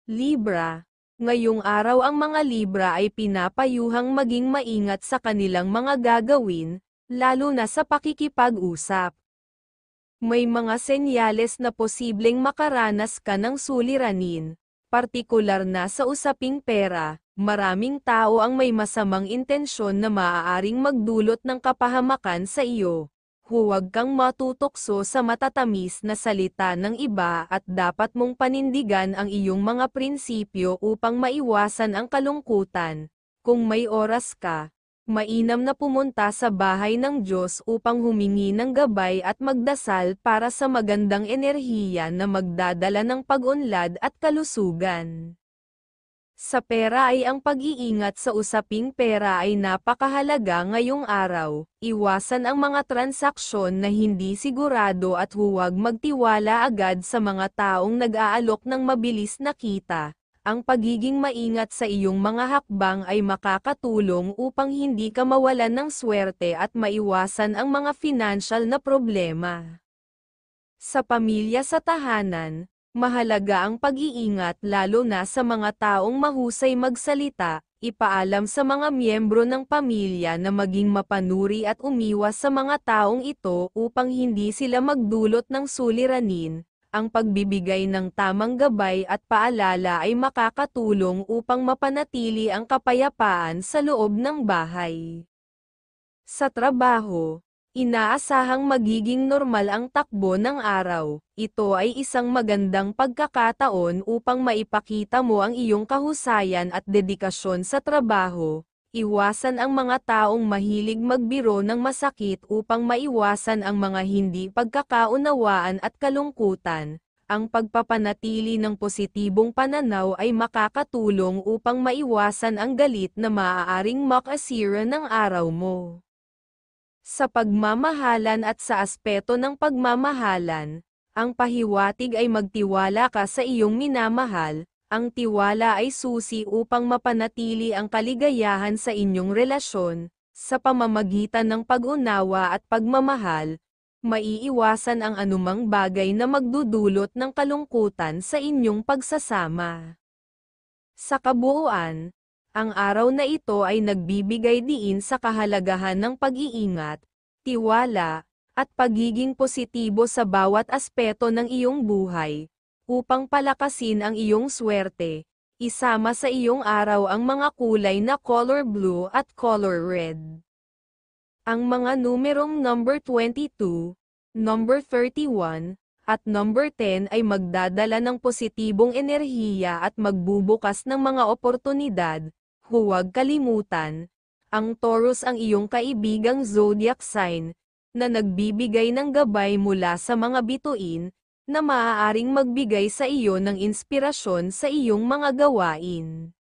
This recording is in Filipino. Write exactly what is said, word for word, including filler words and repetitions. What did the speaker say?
Libra. Ngayong araw ang mga Libra ay pinapayuhang maging maingat sa kanilang mga gagawin, lalo na sa pakikipag-usap. May mga senyales na posibleng makaranas ka ng suliranin, partikular na sa usaping pera. Maraming tao ang may masamang intensyon na maaaring magdulot ng kapahamakan sa iyo. Huwag kang matutokso sa matatamis na salita ng iba at dapat mong panindigan ang iyong mga prinsipyo upang maiwasan ang kalungkutan. Kung may oras ka, mainam na pumunta sa bahay ng Diyos upang humingi ng gabay at magdasal para sa magandang enerhiya na magdadala ng pag-unlad at kalusugan. Sa pera ay ang pag-iingat sa usaping pera ay napakahalaga ngayong araw. Iwasan ang mga transaksyon na hindi sigurado at huwag magtiwala agad sa mga taong nag-aalok ng mabilis na kita. Ang pagiging maingat sa iyong mga hakbang ay makakatulong upang hindi ka mawalan ng swerte at maiwasan ang mga financial na problema. Sa pamilya sa tahanan, mahalaga ang pag-iingat lalo na sa mga taong mahusay magsalita. Ipaalam sa mga miyembro ng pamilya na maging mapanuri at umiwas sa mga taong ito upang hindi sila magdulot ng suliranin. Ang pagbibigay ng tamang gabay at paalala ay makakatulong upang mapanatili ang kapayapaan sa loob ng bahay. Sa trabaho, inaasahang magiging normal ang takbo ng araw. Ito ay isang magandang pagkakataon upang maipakita mo ang iyong kahusayan at dedikasyon sa trabaho. Iwasan ang mga taong mahilig magbiro ng masakit upang maiwasan ang mga hindi pagkakaunawaan at kalungkutan. Ang pagpapanatili ng positibong pananaw ay makakatulong upang maiwasan ang galit na maaaring makasira ng araw mo. Sa pagmamahalan at sa aspeto ng pagmamahalan, ang pahiwatig ay magtiwala ka sa iyong minamahal. Ang tiwala ay susi upang mapanatili ang kaligayahan sa inyong relasyon. Sa pamamagitan ng pag-unawa at pagmamahal, maiiwasan ang anumang bagay na magdudulot ng kalungkutan sa inyong pagsasama. Sa kabuuan, ang araw na ito ay nagbibigay diin sa kahalagahan ng pag-iingat, tiwala, at pagiging positibo sa bawat aspeto ng iyong buhay, upang palakasin ang iyong swerte. Isama sa iyong araw ang mga kulay na color blue at color red. Ang mga numerong number twenty-two, number thirty-one, at number ten ay magdadala ng positibong enerhiya at magbubukas ng mga oportunidad. Huwag kalimutan, ang Taurus ang iyong kaibigang zodiac sign, na nagbibigay ng gabay mula sa mga bituin, na maaaring magbigay sa iyo ng inspirasyon sa iyong mga gawain.